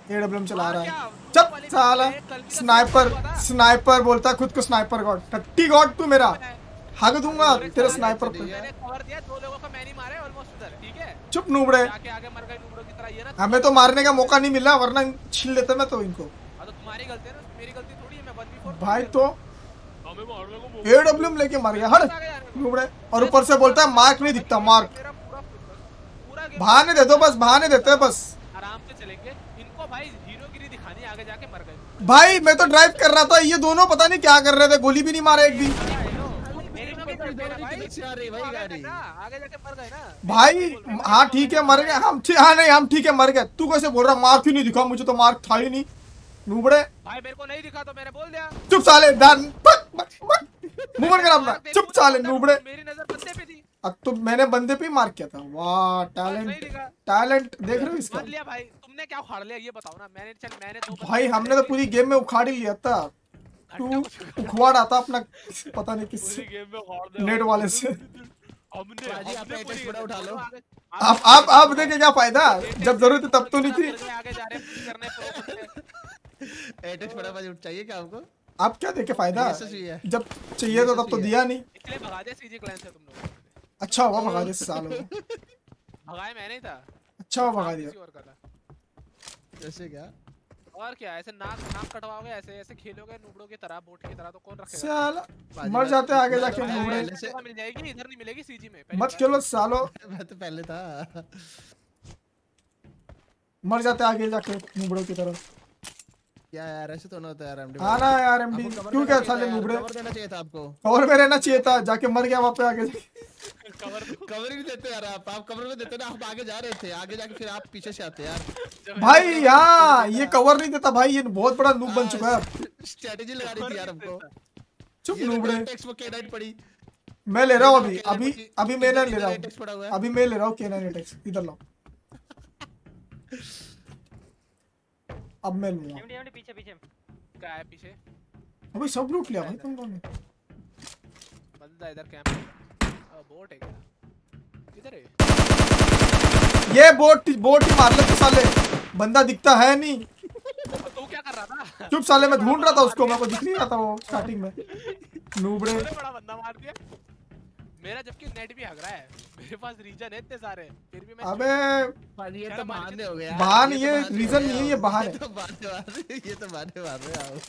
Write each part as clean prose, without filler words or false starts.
AWM चला रहा है। चल साला स्नाइपर बोलता खुद को स्नाइपर गॉड, टट्टी गॉड तू मेरा हग दूंगा तेरे स्नाइपर पे। मैंने कवर दिया, 2 लोगों को मैंने मारे ऑलमोस्ट उधर, ठीक है। चुप नूबड़े, आगे मर गए नूबड़ों की तरह, ये ना हमें तो मारने का मौका नहीं मिला वरना छील लेते मैं तो इनको। हां तो तुम्हारी गलती है ना, मेरी गलती थोड़ी है। मैं 1v4 भाई तो एडब्ल्यूएम लेके मार गया हट नूबड़े, और ऊपर से बोलता है मार्क नहीं दिखता। मार्क बहाने दे दो, बस बहाने देते हैं बस। आराम से चलेंगे इनको भाई, हीरोगिरी दिखानी, आगे जाके मर गए। भाई मैं तो ड्राइव कर रहा था, ये दोनों पता नहीं क्या कर रहे थे, गोली भी नहीं मारे एक भी। आगे जाके मर गए ना भाई। हाँ ठीक है मर गए हम, हाँ नहीं हम ठीक है मर गए। तू कैसे बोल रहा मार्क क्यों नहीं दिखा? मुझे तो मार्क था ही नहीं नूबड़े। भाई मेरे को नहीं दिखा तो मैंने बोल दिया। चुप साले मुंह कर अपना, चुप साले नूबड़े। मेरी नजर बंदे पे थी। अब तो मैंने बंदे पे ही मार्क किया था। वाह टैलेंट, टैलेंट देख रहे हो इसका। लिया भाई तुमने क्या उखाड़ लिया ये बताओ ना। मैंने तो भाई हमने तो पूरी गेम में उखाड़ ही लिया था। तू उखवाड़ आता अपना पता नहीं किस नेट वाले से। उठा लो। आप देखे क्या फायदा, जब जरूरत है तब तो नहीं थी। आगे जा रहे हैं करने एटेक्स बड़ा बजट चाहिए क्या आपको? आप क्या देखे फायदा, जब चाहिए तो तब तो दिया नहीं। इसलिए भगा दिया सीजी क्लैन से तुम लोग। अच्छा हुआ भगा दिया सालों को। भगाए मैं नहीं था। अच्छा हुआ भगा दिया। ऐसे क्या और क्या ऐसे नाक कटवाओगे, ऐसे खेलोगे नूबड़ों की तरह, बोट की तरह, तो कौन रखेगा? साला मर जाते आगे जाके नूबड़े। मिल जाएगी इधर, नहीं मिलेगी सीजी में। मत खेलो सालो, मैं तो पहले था। मर जाते आगे जाके नूबड़ों की तरह। क्या यार ऐसे तो ना होता यार एमडी। हाँ ना यार एमडी क्यों क्या साले नूबड़े। कवर देना चाहिए था आपको। कवर में रहना चाहिए था, जाके मर गया वहाँ पे आगे। कवर ही नहीं देते यार आप कवर में देते ना। हम आगे जा रहे थे, आगे जाके फिर आप पीछे से आते यार। भाई यहाँ ये कवर नहीं देता भाई, ये बहुत बड़ा नूब बन चुका है। स्ट्रेटेजी लगा रही थी यार हमको। चुप नूबड़े। टेक्स्ट वो K9 पड़ी। मैं ले रहा हूँ अभी मैं ले रहा हूँ, अभी मैं ले रहा हूँ K9 टेक्स। इधर लाओ, अब मैं लूंगा। पीछे क्या है पीछे? अबे सब लूट लिया भाई तुम लोगों ने। बंदा इधर कैंप, बोट है क्या? किधर है ये? बोट ही मार लेते साले, बंदा दिखता है नहीं। तू क्या कर रहा था? चुप साले, मैं ढूंढ रहा था उसको, मेरे को दिख नहीं रहा था वो स्टार्टिंग में। नूबड़े बड़ा बंदा मार दिया मेरा, जबकि नेट भी हग रहा है। मेरे पास रीजन है इतने सारे, फिर भी मैं। अबे ये तो बहाने हो गए। बहाने, ये रीजन नहीं है, ये बहाने। ये तो बहाने मार रहे आओ।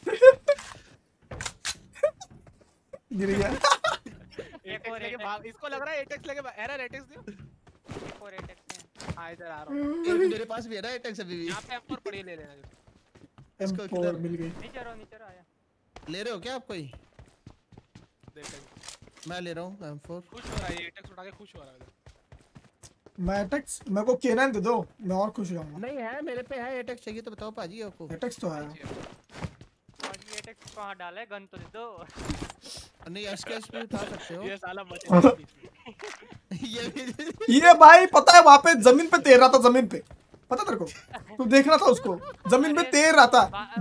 गिर गया। एक और लेके भाग, इसको लग रहा है एटेक्स लेके एरर एटेक्स दियो। एक और एटेक्स। हां इधर आ रहा हूं। मेरे पास भी है ना एटेक्स अभी भी। यहां पे M4 पड़ी, ले लेना। इसको किधर मिल गई? नीचे रहो आया। ले रहे हो क्या आप कोई? देख मैं ले रहा हूं M4। खुश हो रहा है ये एटेक्स उठा के, खुश हो रहा है। मैं एटेक्स, मेरे को K9 दे दो, मैं और खुश हो जाऊंगा। नहीं है मेरे पे है एटेक्स, चाहिए तो बताओ पाजी आपको। एटेक्स तो है पाजी। एटेक्स कहां डाला है? गन तो दे दो। नहीं एसकेएस भी उठा सकते हो। ये साला बचे। ये भाई पता है वहां पे जमीन पे तैर रहा था, जमीन पे पता तेरे को? तू देख रहा था उसको, जमीन पे तैर रहा था।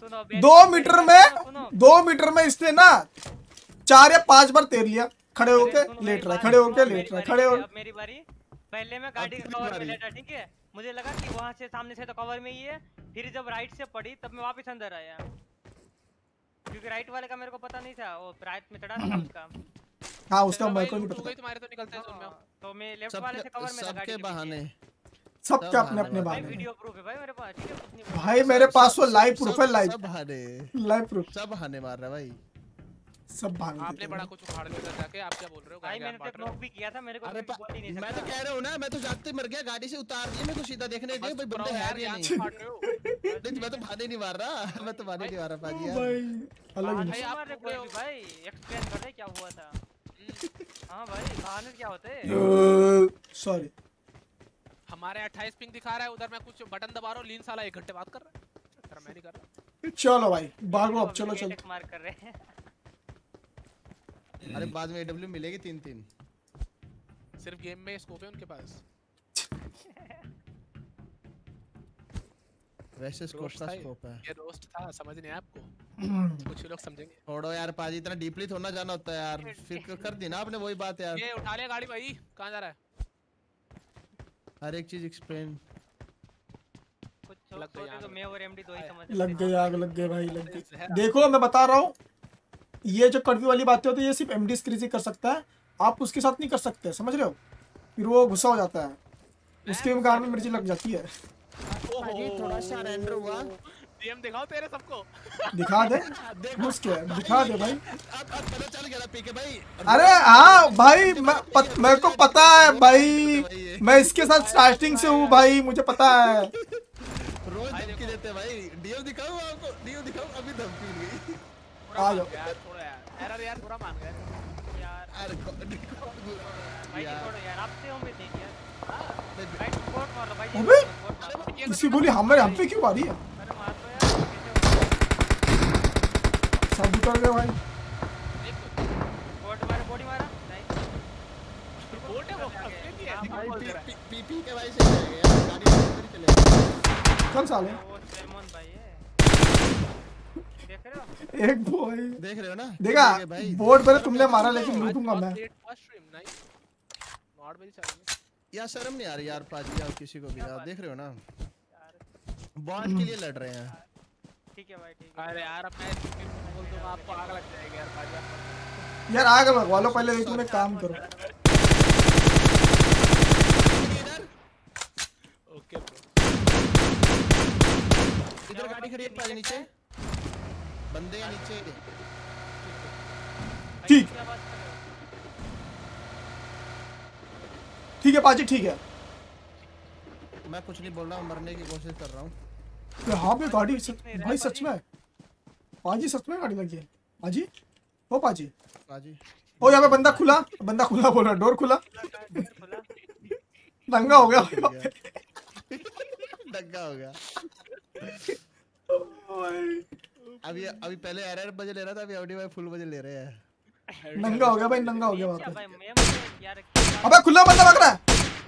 2 मीटर में इसने ना 4 या 5 बार तैर लिया। खड़े होके लेट रहा है, खड़े होके लेट रहा है, खड़े हो। मेरी बारी। पहले मैं गाड़ी के कवर में लेटा, ठीक है। मुझे लगा कि वहां से सामने से तो कवर में ही है। फिर जब राइट से पड़ी तब मैं वापस अंदर आया, क्योंकि राइट वाले का मेरे को पता नहीं था, वो राइट में चढ़ा था उसका। हां उसका मेरे को नहीं पता। तुम्हारे तो निकलते हैं सुन में। तो मैं लेफ्ट वाले से कवर में लगा। सबके बहाने, सबके अपने अपने बहाने। वीडियो प्रूफ है भाई मेरे पास, ठीक है। भाई मेरे पास वो लाइव प्रूफ है, लाइव सब बहाने, लाइव प्रूफ। सब बहाने मार रहा भाई, सब बहाने। आपने बड़ा कुछ उखाड़ लिया जाके, आप क्या बोल रहे हो? भाई मैंने तो नॉक भी किया था, मेरे को बोल ही नहीं सकता। मैं तो कह रहा हूं ना, मैं तो जाते मर गया, गाड़ी से उतार दिया, मेरे को सीधा देखने दे भाई बंदे है या नहीं। मैं तो बहाने नहीं मार रहा, मैं तो बहाने नहीं मार रहा पाजी यार। भाई अलग भाई आप भाई एक्सप्लेन कर दे क्या हुआ था। हां भाई बहाने क्या होते हैं? सॉरी हमारे 28 पिंग दिखा रहा है, उधर मैं कुछ बटन दबा रहा हूं, लीन साला 1 घंटे बात कर रहा है। मैं नहीं कर रहा। चलो भाई भागो अब, चलो चलो। मार कर रहे हैं। अरे बाद में एडब्ल्यू मिलेगी 3-3। सिर्फ गेम में स्कोप है उनके पास। वैसे स्कोप का स्कोप है। ये रोस्ट था, समझ नहीं आपको। कुछ लोग समझेंगे। छोड़ो यार पाजी, इतना डीपली थोड़ा जाना होता है यार। फिर कर दी ना आपने वही बात यार। ये उठा ले गाड़ी भाई, कहां जा रहा है? हर एक चीज एक्सप्लेन। कुछ तो मैं और एमडी दो ही समझ लग गई आग, लग गई भाई, लग गई। देखो मैं बता रहा हूँ, ये जो कड़वी वाली बातें होती है ये सिर्फ एमडी क्रेजी कर सकता है, आप उसके साथ नहीं कर सकते, समझ रहे हो? फिर वो गुस्सा हो जाता है, उसके गाल में मिर्ची लग जाती है। थोड़ा सा रेंडर हुआ। डीएम दिखाओ तेरे सबको। दिखा दे, घुस के दिखा दे भाई। अब पता चल गया पीके भाई। अरे हाँ भाई, मेरे को पता है भाई, मैं इसके साथ स्टार्टिंग से हूँ भाई, मुझे पता है। रोज धमकी देते भाई। डीएम दिखाओ आपको, डीएम दिखाओ। अभी धमकी गई। आ जाओ यार थोड़ा यार, एरर यार पूरा मान गए यार। अरे भाई छोड़ो यार, आपसे उम्मीद नहीं थी यार। भाई कोर्ट मार लो भाई। अबे किसी बोली हमारे हम पे क्यों आ रही है? अरे मार दो यार, सब उतर गए भाई। कोर्ट मारे, बॉडी मारा। कोर्ट है वो फंसने की है। भाई पीपी के भाई से यार, गाड़ी अंदर ही चले। कल साले वो सलमान भाई है, देख रहे हो? एक भाई देख रहे हो ना? देखा, बोर्ड पर तुमने मारा लेकिन लूटूंगा मैं। यार शर्म नहीं आ रही यार पाजी, आप किसी को भी आप देख रहे हो ना, बॉन्ड के लिए लड़ रहे हैं। ठीक है भाई, ठीक है। अरे यार अब मैं बोल दूंगा आपको आग लग जाएगी यार पाजी। यार आग लगवा लो पहले, तुम एक काम करो। ओके ब्रो, इधर गाड़ी खड़ी है पाजी, नीचे बंदे हैं नीचे। ठीक ठीक है पाजी, ठीक है। मैं कुछ नहीं बोल रहा हूँ, मरने की कोशिश कर रहा हूँ। हाँ पे गाड़ी भाई सच में पाजी, सच में गाड़ी लगी है पाजी। ओ पाजी, पाजी ओ यहाँ पे बंदा खुला, बंदा खुला बोल रहा, डोर खुला, दंगा हो गया। डग्गा हो गया। अभी पहले एरर बजे ले रहा था, अभी ऑडी भाई फुल बजे ले रहे हैं। नंगा हो गया भाई, नंगा हो गया वहाँ पे। भाई मैं यार अबे खुला बंदा भाग रहा है।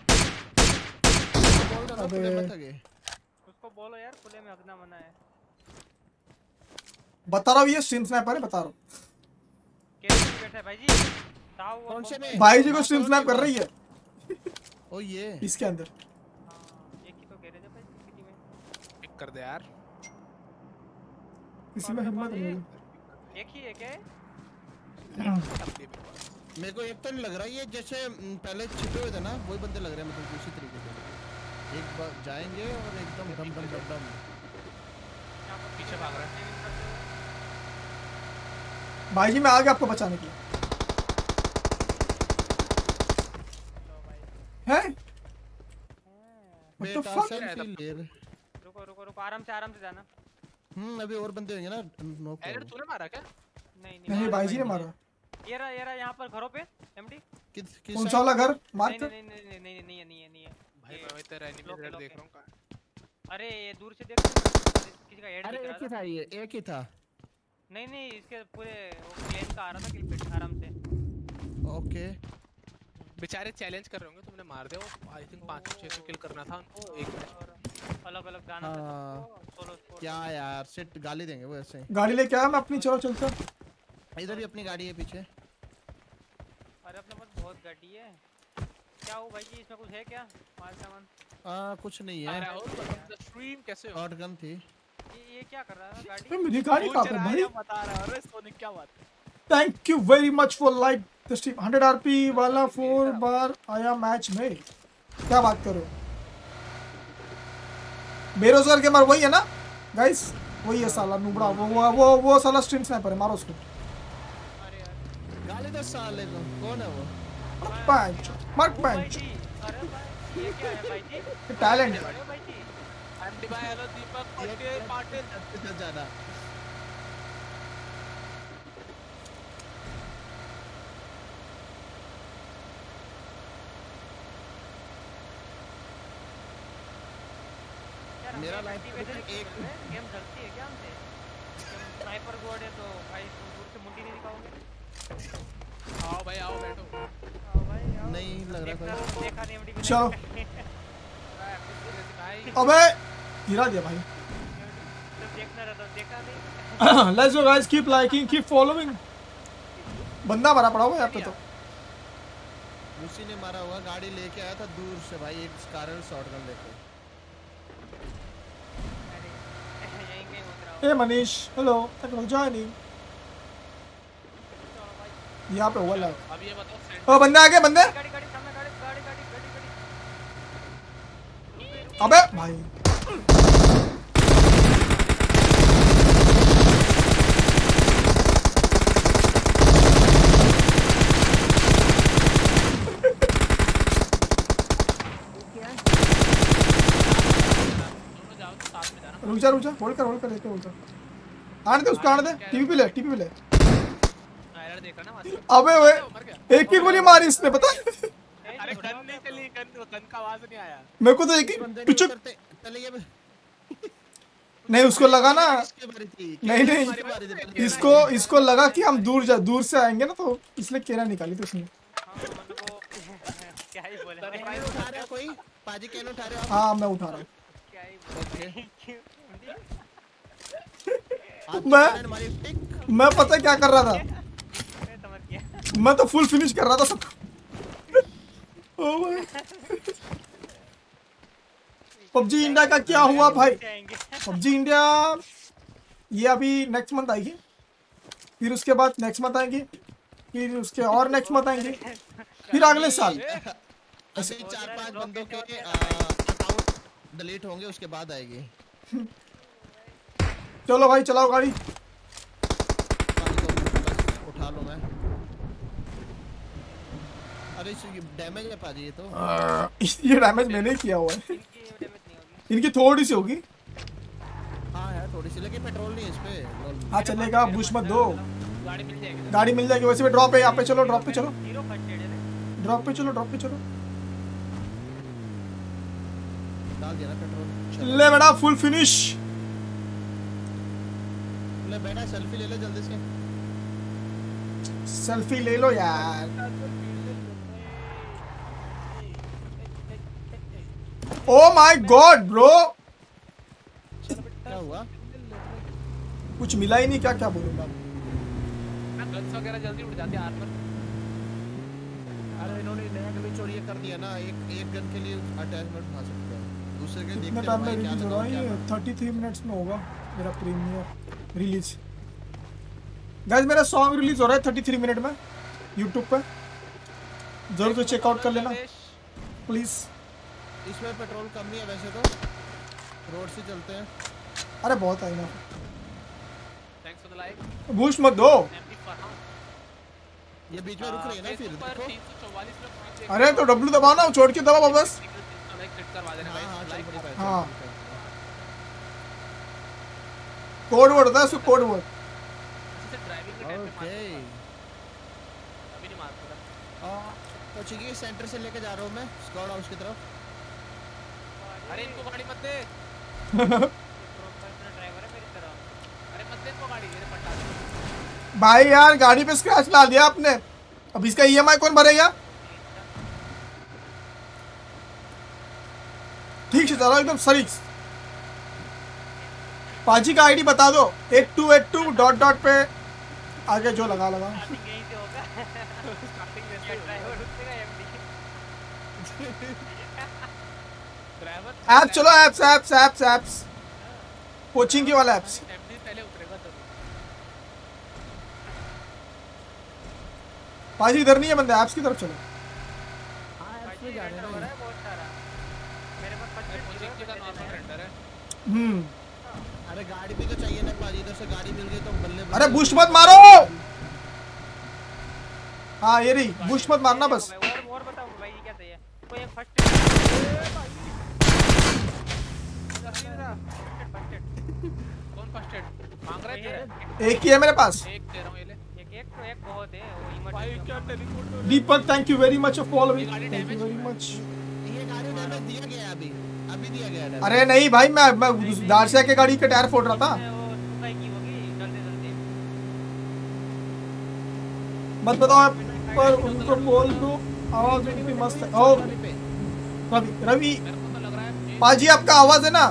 अबे उसको बोलो यार, खुले में हगना मना है। बता रहा हूँ ये स्ट्रीम स्नैपर है, बता रहा हूँ। कैसे बैठा है भाई जी? ताऊ कौन से में? भाई जी को स्ट्रीम स्नैप कर रही है ओ ये इसके अंदर। एक ही तो गैरेज है भाई सिटी में। पिक कर दे यार। किसी में हिम्मत नहीं है। एक ही है क्या? मेरे को एक तो नहीं लग रहा, ये जैसे पहले छिपे हुए थे ना वही बंदे लग रहे हैं, मतलब उसी तरीके से एक बार जाएंगे और एकदम डम डम डम डम पीछे भाग रहा है। भाई जी मैं आ गया आपको बचाने के लिए। हैं? What the fuck? रुको रुको रुको, आराम से जाना। अभी और बंदे होंगे ना। नॉक एरर तूने मारा क्या? नहीं भाई जी ने मारा। ये रहा यहाँ पर घरों पे एमडी। किस कौन सा वाला घर? मार कर। नहीं है भाई मैं तेरा एनिमी रेड देख रहा हूं। अरे ये दूर से देख, किसी का हेड अरे दिख एक ही रहा था, ये एक ही था। नहीं इसके पूरे प्लेन का आ रहा था किल पे आराम से। ओके बेचारे चैलेंज कर रहे होंगे, तुमने मार दिया वो। आई थिंक 500-600 किल करना था उनको एक मैच। अलग जाना था सोलो स्कोर। क्या यार सिट गाली देंगे वो ऐसे। गाड़ी लेके आया मैं अपनी, चलो चलते। इधर भी अपनी गाड़ी है पीछे। अरे अपने पास बहुत गाड़ी है। क्या हो भाई जी, इसमें कुछ है क्या माल सामान? कुछ नहीं है। अरे स्ट्रीम कैसे हो? शॉट गन थी। ये क्या कर रहा है गाड़ी? तो मेरी गाड़ी कहाँ पे भाई? बता रहा है। अरे सोनिक क्या बात है? Thank you very much for like the stream. 100 RP वाला 4 बार आया मैच में। क्या बात करो, बेरोजगार गेमर वही है ना गाइस? वही है साला नुबड़ा, वो साला स्ट्रीम स्नाइपर है, मारो उसको। गाली दो साले को। कौन है वो? पंच मार पंच। अरे भाई ये क्या है भाई जी? टैलेंट है अरे भाई जी आंटी भाई हेलो दीपक पाटिल जाना। मेरा लाइफ एक गेम चलती है क्या हमसे? स्नाइपर गोड है तो भाई दूर से मुंडी नहीं दिखाओगे? आओ भाई आओ बैठो। आओ भाई आओ। नहीं लग रहा कोई। देखा नहीं एमडी। चलो भाई अबे गिरा दिया भाई। देखना रहता, देखा नहीं। Let's go guys, keep liking, keep following. बंदा मारा पड़ा हुआ है यहाँ पे तो। उसी ने मारा हुआ, गाड़ी लेके आया था दूर से भाई, एक स्कारल शॉटगन लेके। Hey Manish hello, thank you joining. यहाँ पे हुआ लाइव। अब ये बताओ ओ बंदे आ गए, बंदे। गाड़ी गाड़ी सामने गाड़ी गाड़ी गाड़ी गाड़ी गाड़ी। अबे भाई दोनों जाओ तो साथ में जाना। रुक जा होल्ड कर लेके होल्ड कर। आने दे उसको, आने दे। टीवी पे ले। एरर देखा ना वहां से। अबे वे मर गया। एक ही गोली मारी इसने, पता है? अरे गन नहीं चली, गन का आवाज नहीं आया। मेरे को तो एक ही बंदे पिचुक। करते चले ये नहीं उसको लगा ना, इसके बारी थी नहीं बारी थी। इसको लगा कि हम दूर से आएंगे ना, तो इसलिए केरा निकाली थी उसने। हाँ, मतलब वो क्या ही बोले कैन उठा रहे हो कोई? पाजी कैन उठा रहे हो आप? हाँ मैं उठा रहा हूँ। क्या ही बोले। हाथ मैं- पे हमारी टिक। मैं पता है क्या कर रहा था, मैं समझ गया। मैं तो फुल फिनिश कर रहा था सबको। ओ भाई पबजी इंडिया का क्या हुआ भाई? आएंगे। पबजी इंडिया ये अभी नेक्स्ट मंथ आएगी, फिर उसके बाद नेक्स्ट मंथ आएगी, फिर उसके और नेक्स्ट मंथ आएंगे, फिर अगले साल। अभी 4-5 बंदों के अकाउंट डिलीट होंगे, उसके बाद आएगी। चलो भाई चलाओ गाड़ी। पाजी को बस उठा लो मैं। अरे डैमेज है पाजी ये तो। ये डैमेज मैंने ही किया हुआ है। इनकी डैमेज नहीं होगी। इनकी थोड़ी सी होगी। हाँ है थोड़ी सी, लेकिन पेट्रोल नहीं है इस पे। हाँ चलेगा, बुश मत दो। गाड़ी मिल जाएगी। गाड़ी मिल जाएगी। वैसे भी ड्रॉप है यहाँ पे। चलो ड्रॉप पे चलो, हीरो फर्स्ट एड है। ड्रॉप पे चलो। डाल दिया ना पेट्रोल। ले बेटा फुल फिनिश। ले बेटा सेल्फी ले ले जल्दी से। सेल्फी ले लो यार। ओ माय गॉड ब्रो, क्या हुआ? कुछ मिला ही नहीं। क्या बोलूंगा। ना गन्स वगैरह जल्दी उड़ जाती है आर्मर। अरे इन्होंने नया गन चोरी कर दिया ना। एक गन के लिए अटैचमेंट उठा सकते हैं, दूसरे के कितने देखते टाइम में भाई क्या रिलीज हो रहा है? लगाओ, ये क्या 33 मिनट्स में होगा मेरा प्रीमियर रिलीज। गाइस मेरा सॉन्ग रिलीज हो रहा है 33 मिनट में यूट्यूब पे, जरूर से चेकआउट कर लेना प्लीज। इसमें पेट्रोल कम ही है वैसे तो, रोड से चलते हैं। अरे बहुत आई ना, thanks for the like. Boost मत दो। एमपी फरहान। ये बीच में रुक रही है ना फिर पर देखो। 344 लोग पहुंचे। अरे तो डब्ल्यू दबाओ ना, छोड़ के दबाओ वापस। लाइक क्लिक करवा देना हाँ हाँ गाइस। चल लाइक बड़ी बात है, हाँ। चल बड़ी बात है। कोड वर्ड होता है उसको, कोड वर्ड। से ड्राइविंग के टाइम पे ओके मार अभी नहीं मार सकता। तो ठीक है, सेंटर से लेके जा रहा हूँ मैं स्क्वाड हाउस की तरफ। अरे इनको गाड़ी मत दे। प्रोफेशनल ड्राइवर है मेरी तरह। अरे मत दे इनको गाड़ी, मेरे पट्टा दे। भाई यार गाड़ी पे स्क्रैच ला दिया आपने, अब इसका ईएमआई कौन भरेगा? ठीक से चलो एकदम सही। पाजी का आईडी बता दो, 8282 ... पे आगे जो लगा स्टार्टिंग यहीं से होगा। स्टार्टिंग में ड्राइवर रुकेगा एमडी। ड्राइवर ऐप चलो, एप्स कोचिंग के वाला एप्स। एमडी पहले उतरेगा तब। पाजी इधर नहीं है बंदे, ऐप्स की तरफ चलो। हाँ ऐप्स में जा रहे हैं ना। बहुत सारा मेरे पास कोचिंग का नॉर्मल रेंडर है। अरे गाड़ी भी तो चाहिए ना पाजी, इधर से गाड़ी मिल गई तो बल्ले अरे बूस्ट मत मारो। हाँ ये रही, बूस्ट मत मारना बस। और बताओ भाई ये क्या चाहिए? कोई एक फर्स्ट कौन फर्स्ट एड मांग रहा है तेरा? एक ही है मेरे पास। एक दे रहा हूं ये ले। एक तो एक बहुत है वो भाई इमोट। क्या teleport Deepak thank you very much for following, ये गाड़ी थैंक यू damage वेरी हुआ है। मच। ये गाड़ी डैमेज दिया गया है अभी दिया गया है damage। अरे नहीं भाई, मैं दारसिया के गाड़ी के टायर फोड़ रहा था। वो सुकाई की होगी जल्दी मत बताओ आप, पर उनको बोल दो आवाज उनकी मस्त है। ओ गाड़ी पे रवि मेरे को तो लग रहा है पाजी आपका आवाज है ना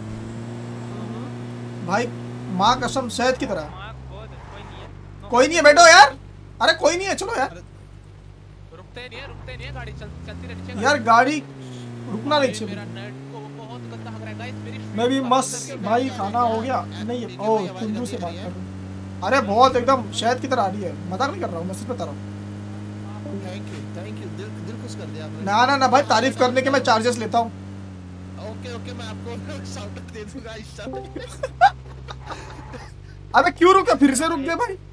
भाई, माँ कसम शहद की तरह। मां बहुत कोई नहीं है। कोई नहीं है, बैठो यार। अरे कोई नहीं है, चलो यार। रुकते नहीं है गाड़ी चलती रहनी चाहिए। यार गाड़ी रुकना नहीं भाई, चाहिए। मेरा नेट को बहुत गंदा लग रहा है गाइस। मेरी मैं भी मस्त भाई, खाना हो गया नहीं? ओ कुंदू से बात कर रहा हूँ। अरे बहुत एकदम शहद की तरह आ रही है, मजाक नहीं कर रहा हूँ, मैं सच बता रहा हूँ। थैंक यू, दिल खुश कर दिया आपने। ना भाई, तारीफ करने के मैं चार्जेस लेता हूँ। ओके मैं आपको शाउट आउट दे दूंगा इस अबे क्यों रुका, फिर से रुक गए भाई।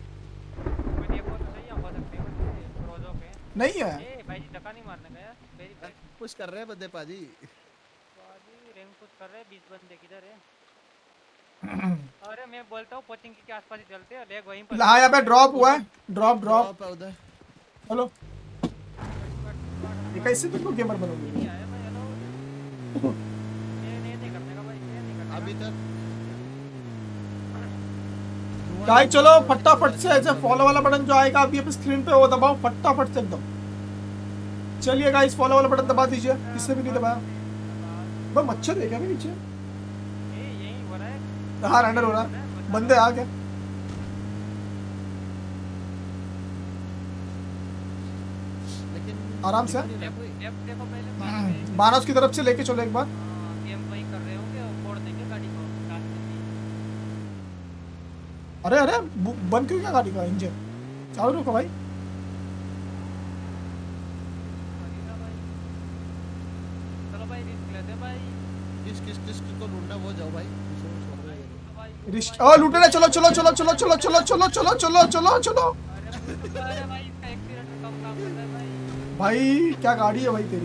नहीं है भाई जी, धक्का नहीं मारने गया मेरी भाई। पुश कर रहे हैं बंदे पाजी। पाजी रैंक पुश कर रहे हैं, 20 बंदे किधर है? अरे मैं बोलता हूँ कोचिंग के आसपास ही चलते हैं, लेग वहीं पर। हाँ यहाँ पे ड्रॉप हुआ है, ड्रॉप। उधर हेलो, ये कैसे तुमको गेमर बनोगे? नहीं करने का भाई, नहीं करने अभी तक गाइस चलो फटाफट से ऐसे फॉलो वाला बटन जो आएगा अभी अपने स्क्रीन पे वो दबाओ फटाफट से एकदम। चलिए गाइस फॉलो वाला बटन दबा दीजिए, किसने भी नहीं दबाया। बस मच्छर है क्या नीचे? यही हो रहा है। हाँ रेंडर हो रहा है, बंदे आ गए। लेकिन आराम से देखो पहले मानस की तरफ से लेके चलो एक बार। गेम वही कर रहे होंगे और फोड़ देंगे गाड़ी को। अरे बंद क्यों क्या गाड़ी का इंजन? चालू रखो भाई। चलो भाई रिस्क लेते भाई। किस को ढूंढना वो जाओ भाई। रिस्ट ओ लूटने चलो चलो चलो चलो चलो चलो चलो चलो चलो चलो चलो। अरे भाई इसका एक्सीडेंट कम काम करता है भाई। भाई क्या गाड़ी है भाई तेरी?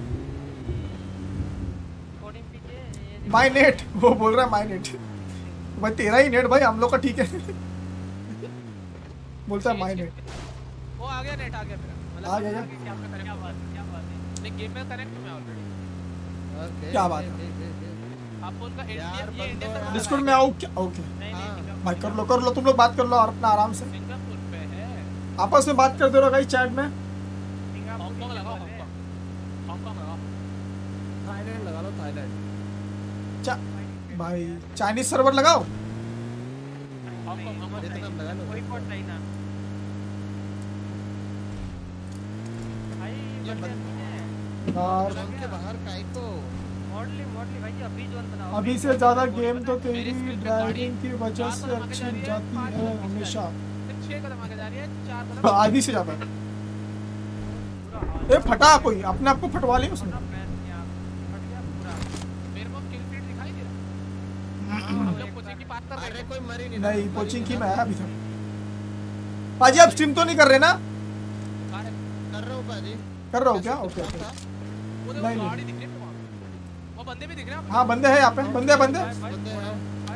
कोडिंग पीछे माय नेट, वो बोल रहा है माय नेट। भाई तेरा ही नेट भाई, हम लोग का ठीक है। बोलता है माय नेट। वो आ गया, नेट आ गया मेरा। आ गया क्या बात है? नहीं, गेम में कनेक्ट हूं मैं ऑलरेडी। क्या बात है? आप उनका ये इंडियन सर्वर डिस्कॉर्ड में आओ क्या? ओके भाई कर लो तुम लोग बात कर लो और अपना आराम से सिंगापुर पे है। आपस में बात करते रहो गाइस चैट में। हांगकांग लगाओ, हांगकांग लगाओ। थाईलैंड लगा लो, थाईलैंड। भाई चाइनीज सर्वर लगाओ। हांगकांग वियतनाम लगा लो। कोई कोड नहीं ना भाई। ये यार जोन के बाहर काई को मॉडली भाई जी, अभी जोन बनाओ। अभी से ज्यादा गेम तो तेरी ड्राइविंग की वजह से अच्छी जाती है हमेशा। 6 कदम आगे जा रही है, 4 कदम आधी से ज्यादा। ए फटा कोई अपने आप को फटवा ले उसने। मेरे को किल फीड दिखाई दे रहा। हम लोग कोचिंग की बात कर रहे अरे हैं। कोई मरी नहीं। नहीं कोचिंग की मैं है अभी तक। पाजी आप स्ट्रीम तो नहीं कर रहे ना? कर रहा हूं पाजी। कर रहा हूँ क्या? Okay okay. वो नहीं, नहीं। गाड़ी दिख रही है वहां पे। वो बंदे भी दिख रहे हैं। हाँ बंदे हैं यहाँ पे, बंदे बंदे हैं।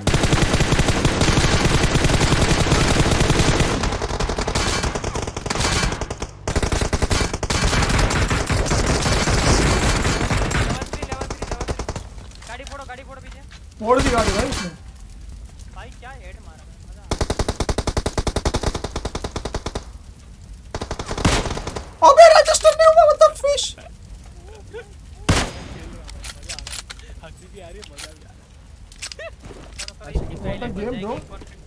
गाड़ी फोड़ो पीछे। फोड़ दी गाड़ी भाई उसने। भाई क्या हेड मारा मजा। अबे रजिस्टर नहीं हुआ, व्हाट द फिश। हंसी भी आ रही है, मजा भी आ रहा है। गेम ब्रो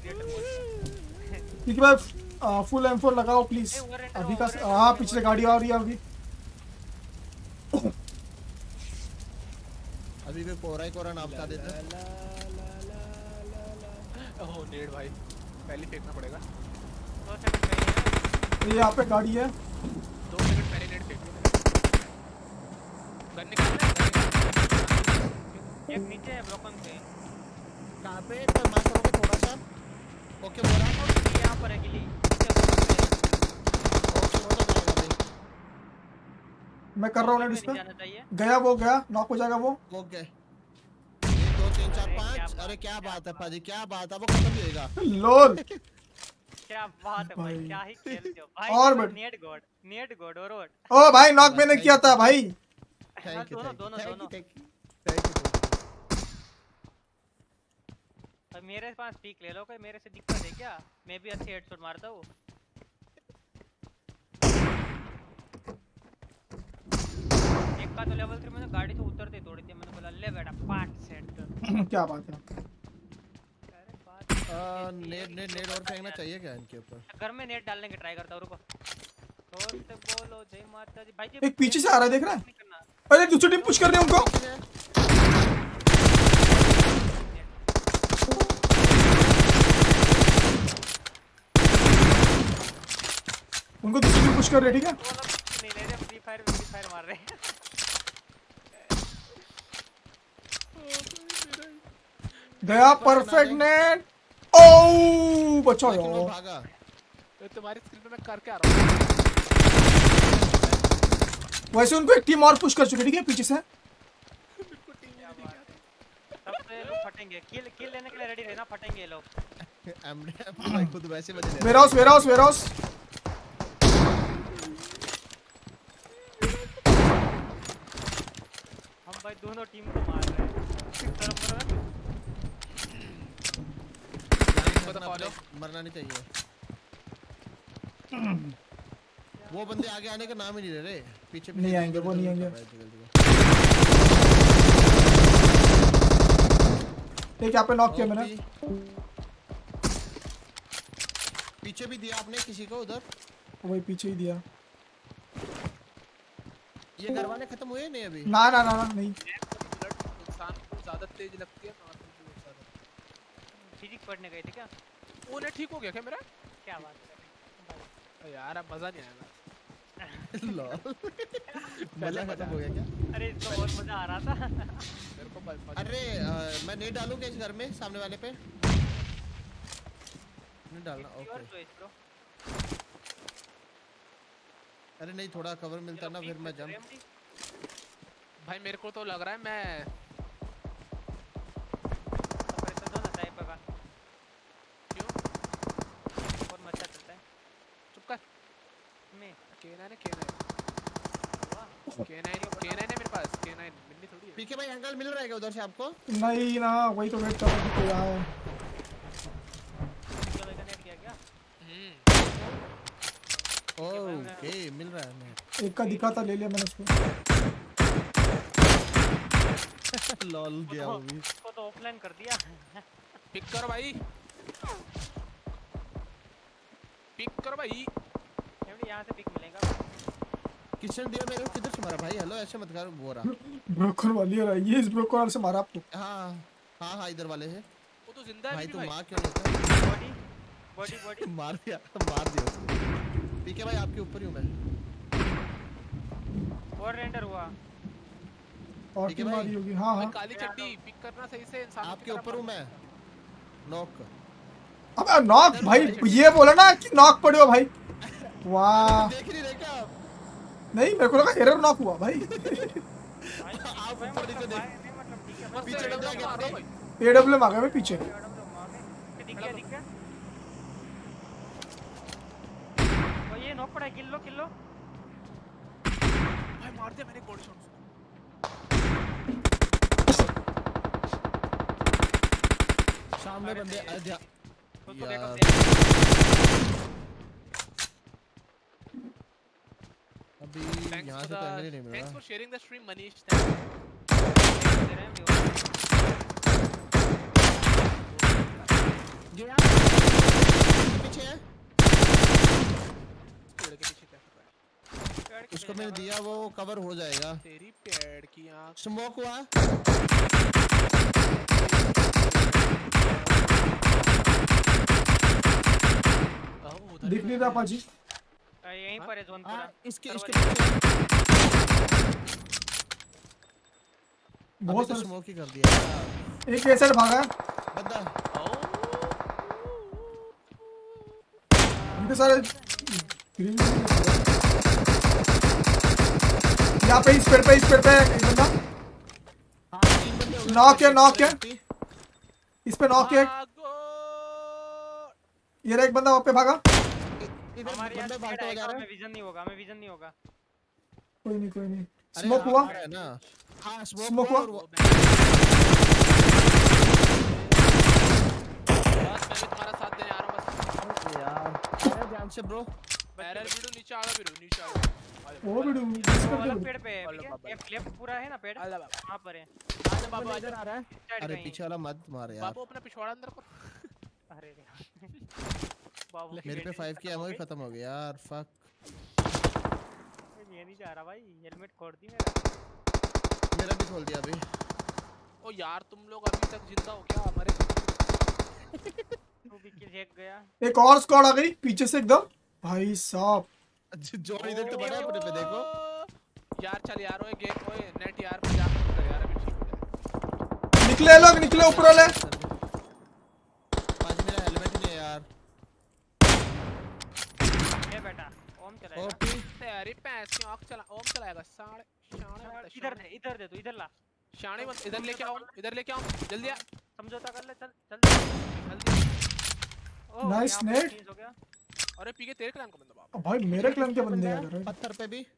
ठीक है भाई। फुल M4 लगाओ प्लीज अभी का। हाँ पीछे से गाड़ी आ रही है अभी। अभी भी कोरा नापता देता। ओह नेड भाई, पहले फेंकना पड़ेगा। 2 सेकंड पहले यहाँ पे गाड़ी है। 2 सेकंड पहले नेड फेंक दिया। गन निकालना है। एक नीचे है ब्रोकन पे। कहां पे? तो मार करोगे थोड़ा सा। ओके बोला। यहाँ पर है गिली। ओके वो तो जाएगा भाई। मैं कर रहा हूँ नेट इस पे। जाना चाहिए। गया वो, गया नॉक हो जाएगा वो। ओके 1 2 3 4 5। अरे क्या बात है पाजी, क्या बात है। वो खत्म भी होएगा। लोल क्या बात है भाई, भाई। क्या ही खेलते हो भाई। और नेट गॉड और ओ भाई नॉक मैंने किया था भाई। थैंक यू दोनों। Thank you. अब मेरे पास पीक ले लो, कोई मेरे से दिक्कत है क्या? मैं भी अच्छे हेडशॉट मारता हूँ। एक का तो लेवल 3 मैंने गाड़ी से उतरते तोड़ी थी। मैंने बोला ले बेटा 5 सेट। क्या बात है। अरे बात नेट और फेंकना चाहिए क्या इनके ऊपर? घर में नेट डालने की ट्राई करता हूँ, रुको। और से बोलो जय माता दी भाई जी। एक पीछे से आ रहा है, देख रहा है? अरे दूसरी टीम पुश कर रही है उनको। उनको दूसरी पुश कर रहे, ठीक है? वो लोग नहीं ले रहे, फ्री फायर मार रहे हैं। गया परफेक्ट नेट। ओह बचाओ लेकिन वो यार। भागा। तुम्हारी स्क्रीन पे मैं करके आ रहा हूँ। वैसे उनको एक टीम और पुश कर चुके, ठीक है, पीछे से। सब तो ये लोग फटेंगे, किल लेने के लिए रेडी रहना, फटेंगे ये लोग। भाई खुद वैसे बजे ले वेयरहाउस वेयरहाउस वेयरहाउस। हम भाई दोनों टीम को मार रहे हैं। मरना नहीं चाहिए। वो बंदे आगे आने का नाम ही नहीं ले रहे, पीछे नहीं आएंगे, वो नहीं आएंगे। एक यहाँ पे नॉक किया मैंने। पीछे भी दिया आपने किसी को उधर? वही पीछे ही दिया। ये घर वाले खत्म हुए नहीं अभी? ना ना ना ना नहीं। इंसान को ज्यादा तेज लगती है नॉर्मल से ज्यादा। फिजिक्स पढ़ने गए थे क्या? वो ने ठीक हो गया क्या मेरा? क्या बात कर अरे यार अब मजा नहीं आएगा। लॉल मजा खत्म हो गया क्या? अरे इसको बहुत मजा आ रहा था। मेरे को अरे मैं नहीं डालूंगा इस घर में सामने वाले पे, नहीं डालना। ओके अरे नहीं, थोड़ा कवर मिलता ना फिर मैं जंप। भाई मेरे को तो लग रहा है मैं क्यों और मजा चलता है। चुप कर। मैं K9 है मेरे पास। K9 मिलनी थोड़ी है। पीके भाई एंगल मिल रहा है क्या उधर से आपको? नहीं ना, वही तो वेट कर रहा हूँ कोई आए। चलो कनेक्ट किया क्या? ओके मिल रहा है। मैं एक का दिखा था, ले लिया मैंने उसको। लॉल गया वो भी। उसको तो ऑफलाइन कर दिया। पिक कर भाई, पिक कर भाई। यहाँ से पिक मिलेगा। किशन दिया मेरे को, किधर से मारा भाई? हेलो ऐसे मत कर। वो रहा ब्रोकर वाली है, ये इस ब्रोकर वाले से मारा आपको। हाँ हाँ हाँ इधर वाले है। वो तो जिंदा है भाई अभी तो भी मार क्यों लेता? बॉडी बॉडी बॉडी मार दिया उसको। पीके भाई आपके ऊपर ही हूँ मैं। और रेंडर हुआ। और ठीक है टीम भाई। मारी होगी। हाँ भाई हाँ काली चड्डी पिक करना सही से। इंसान आपके ऊपर हूँ मैं। नॉक अब नॉक भाई, ये बोला ना कि नॉक पड़े हो भाई। वाह देख नहीं रहे क्या आप? नहीं, मेरे को लगा एरर नॉक हुआ भाई। आप ऊपर नीचे देख। पीछे डबला गया भाई। एडब्ल्यूएम आ गया मैं पीछे। दिख गया। वो ये नॉक पड़ा है, किल लो। भाई मार दिया मैंने बॉडी शॉट। सामने बंदे उसको यार। देखो। अभी यहाँ से तो एंगल ही नहीं मिल थैंक्स रहा। For sharing the stream Manish. पीछे है पेड़ के पीछे क्या कर रहा है? उसको मैंने दिया, वो कवर हो जाएगा। तेरी पेड़ की आँख। स्मोक हुआ। दिख नहीं रहा पाजी। यहीं पर है जोन पूरा। इसके बहुत तो सारे स्मोक ही कर दिया। एक साइड भागा है। बंदा इतने सारे यहाँ पे इस पेड़ पे एक बंदा नॉक है। इस पे नॉक है। ये रहा एक बंदा वहाँ पे भागा। हमारे यहाँ बंदा भागता हुआ जा रहा है। हमें विजन नहीं होगा। कोई नहीं। स्मोक हुआ। ना। हाँ स्मोक हुआ। बस मैं भी तुम्हारा साथ देने आ रहा हूँ बस। यार ध्यान से ब्रो। एरर वीडियो नीचे आ गया नीचे आ गया। वो वीडियो वो वाला पेड़ पे है। लेफ्ट पूरा है ना पेड़, वहाँ पर है। आजा बाबू आजा। आ रहा है। अरे पीछे वाला मत मार यार। बाबू अपना पिछवाड़ा अंदर करो। अरे बाबू मेरे पे 5 की एमओ ही खत्म हो गया यार। फक ये नहीं जा रहा भाई। हेलमेट खोल दी मेरा भी खोल दिया अभी। ओ यार तुम लोग अभी तक जिंदा हो क्या? हमारे तू भी किल एक गया। एक और स्क्वाड आ गई पीछे से एकदम। भाई साहब जोन इधर तो बड़ा है अपने पे देखो यार चल यार ओए गेम ओए नेट यार मजाक मत कर यार अभी ठीक हो जाए निकले लोग, निकले ऊपर वाले। आज मेरा हेलमेट नहीं है यार। ये बेटा ओम चलाएगा। ओपी तेरी पैसे आंख चला ओम चलाएगा साढ़े शाने इधर दे तू, इधर ला। शाने मत इधर लेके आओ जल्दी आ समझौता कर ले, चल जल्दी ओह, Nice यहाँ पे net. चेंज हो गया। अरे पीके तेरे क्लैन का बंदा बाप अब भाई मेरे क्लैन के बंदे आ रहे हैं। पत्थर पे भी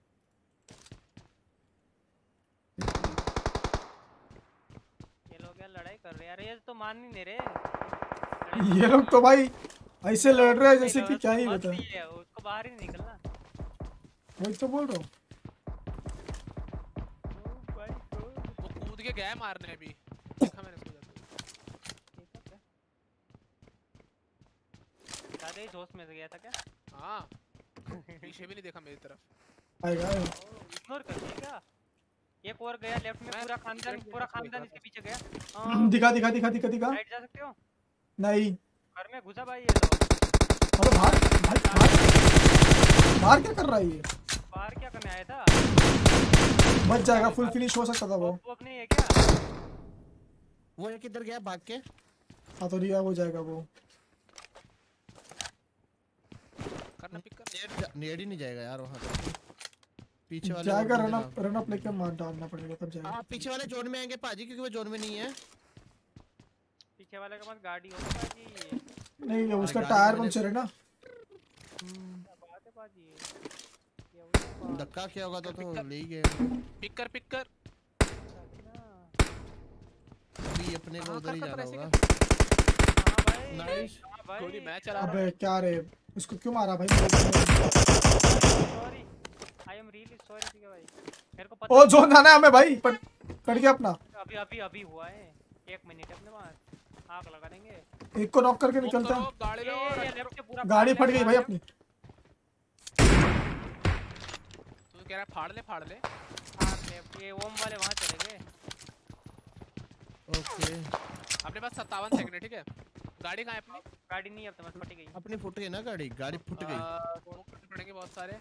ये लोग यार लड़ाई कर रहे हैं यार, ये तो मान ही नहीं रहे। ये लोग तो भाई ऐसे लड़ रहे हैं जैसे कि क्या ही बस बता। ही है, उसको बाहर ही नहीं निकलना। वही तो बोल रहा हूँ। वो कूद के गया मारने अभी देखा मैंने उसको जाते ज्यादा ही जोश में से गया था क्या? हां पीछे भी नहीं देखा मेरी तरफ आएगा आएगा। इग्नोर कर दिया क्या? एक और गया लेफ्ट में, पूरा खानदान इसके पीछे गया। दिखा दिखा। राइट जा सकते हो? नहीं। घर में घुसा भाई ये तो। अबे बाहर भाई बाहर क्या कर रहा है ये? बाहर क्या करने आया था? बच जाएगा, फुल फिनिश हो सकता था वो। वो नहीं है क्या? वो एक इधर गया भाग के। हाँ तो रिया हो जाएगा वो। करना पिक कर नेड ही नहीं जाएगा यार वहां पे। पीछे वाले जाएगा, रन अप लेके मार डालना पड़ेगा तब जाएगा। हां पीछे वाले जोन में आएंगे पाजी क्योंकि वो जोन में नहीं है। पीछे वाले के पास गाड़ी होगी बाजी। नहीं ये उसका टायर पंक्चर है ना। बात है बाजी। धक्का क्या होगा तो ले ही गए। पिक कर अभी अपने को उधर ही जाना होगा। हां भाई नाइस। गोली मैं चला रहा अबे क्या रे, उसको क्यों मारा भाई? Sorry, I am really sorry ठीक है भाई। मेरे को पता ओ जोन जाना है हमें भाई, पर कट गया अपना। अभी हुआ है। 1 मिनट अपने पास, आग लगा देंगे। एक को नॉक करके निकलता है। गाड़ी लो ये लेफ्ट से पूरा गाड़ी फट गई भाई अपनी। तू कह रहा फाड़ ले लेफ्ट ये ओम वाले वहां चले गए। ओके अपने पास 57 सेकंड है ठीक है। गाड़ी कहां है अपनी? गाड़ी नहीं अब तो बस फट गई। अपनी फुट गई ना गाड़ी फुट गई। दोनों करने पड़ेंगे बहुत सारे।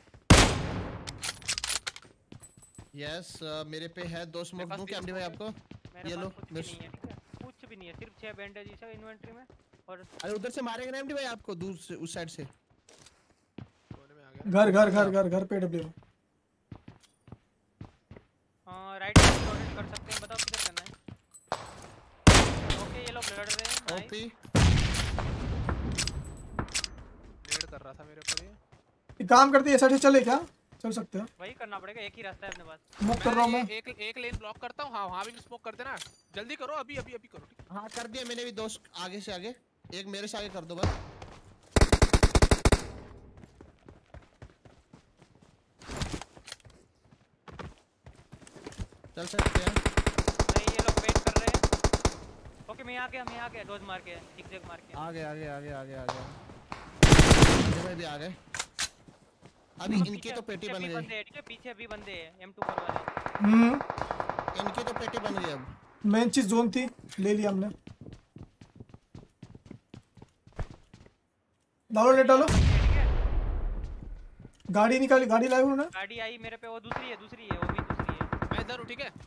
यस मेरे पे है 2 स्मोक दूं क्या भाई आपको? मेरे ये लो, पास कुछ भी नहीं है ठीक है, कुछ भी नहीं है, सिर्फ 6 बैंडेज है इन्वेंटरी में। और अरे उधर से मारेंगे ना एमडी भाई आपको, दूर से उस साइड से। कोने में आ गया। घर पे डब्ल्यू। राइट साइड रोटेट कर सकते हैं, बताओ किधर करना है। ओके ये लोग लड़ रहे हैं। ओपी रेड कर रहा था मेरे ऊपर ये। एक काम करते हैं, ऐसा चले क्या? चल सकते हैं। वही करना पड़ेगा, एक ही रास्ता है अपने पास। स्मोक कर रहा हूं मैं। एक लेन ब्लॉक करता हूं। हां वहां भी स्मोक कर देना। जल्दी करो अभी करो ठीक है। हाँ कर दिया मैंने भी। 2 आगे से आगे, एक मेरे से आगे कर दो बस। चल सकते हैं। नहीं ये लोग वेट कर रहे हैं। ओके मैं आ गया डोज मार के, जिग मार के। आगे भाई भी आ गए। अभी इनकी तो पेटी बन गई। ठीक है पीछे भी बंदे हैं M24 वाले। इनकी तो पेटी बन गई। अब मेन चीज जोन थी, ले लिया हमने। डालो ले डालो। गाड़ी निकाली, गाड़ी लाए उन्होंने। गाड़ी आई मेरे पे, वो दूसरी है वो भी दूसरी है। मैं इधर हूं ठीक है।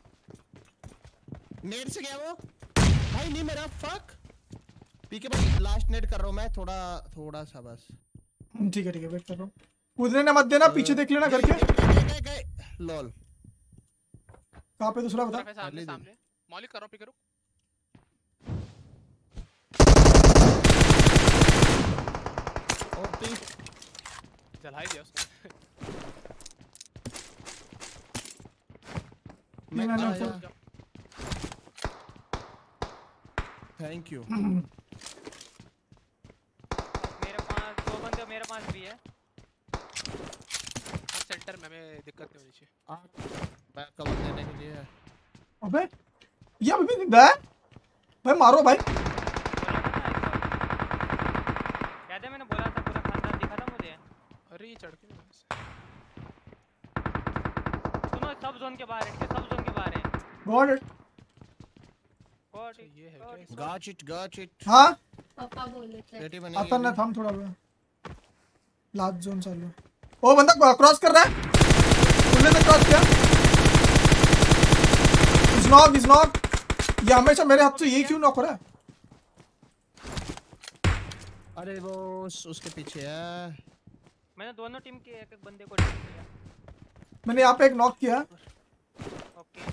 नेट से गया वो भाई, नहीं मेरा फक। पीके भाई लास्ट नेट कर रहा हूं मैं, थोड़ा सा बस। ठीक है वेट कर रहा हूँ। कूदने ना मत देना, पीछे देख लेना करके। गए लॉल। कहाँ पे दूसरा बता। सामने मौलिक करो पिक करो। ओपी जला ही दिया उसने। मैं ना, आया। Thank you. मेरे पास 2 बंदे मेरे पास भी है। हम सेंटर में, हमें दिक्कत नहीं होनी चाहिए। मैं कवर देने के लिए है। अबे ये अभी भी जिंदा है भाई, मारो भाई। याद है मैंने बोला था पूरा खानदान दिखा था मुझे। अरे ये चढ़ के सुनो सब जोन के बाहर है, सब जोन के बाहर है। Got it. ये है क्या? Got it. हाँ पापा बोले थे। पेटी बनी आता ना, थाम थोड़ा लास्ट जोन चालू है। वो बंदा क्रॉस कर रहा है, उन्होंने तो क्रॉस किया। Is knock. ये हमेशा मेरे हाथ से ये क्यों नॉक हो रहा है? अरे वो उसके पीछे है। मैंने दोनों टीम के एक एक बंदे को डाउन किया। मैंने यहाँ पे एक नॉक किया। ओके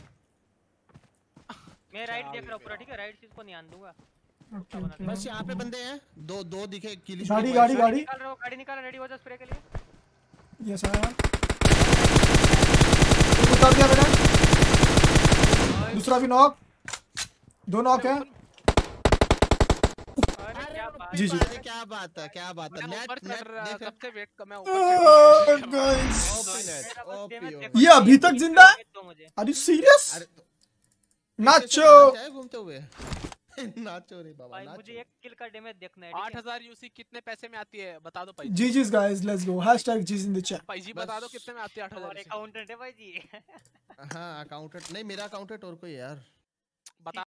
मैं राइट देख रहा हूँ पूरा, ठीक है? राइट चीज को नहीं आन दूंगा। बस यहाँ पे बंदे हैं, दो दिखे। गाड़ी निकाल रहा हूँ, गाड़ी निकाल, रेडी हो जा स्प्रे के लिए। यस आया, उतार दिया मैंने। दूसरा भी नॉक, 2 नॉक है। जी जी क्या बात है। नेट देख सबसे वेट कम है ये अभी तक जिंदा है? Are you serious? नाचो घूमते हुए नाचो रे बाबा, भाई मुझे एक किल का डैमेज देखना है। 8000 यूसी कितने पैसे में आती है बता दो भाई। जी guys, let's go. #GG in the chat. भाई जी बता दो कितने में आती है 8000 अकाउंटेंट है भाई जी। हाँ अकाउंटेंट नहीं, मेरा अकाउंटेंट और कोई यार।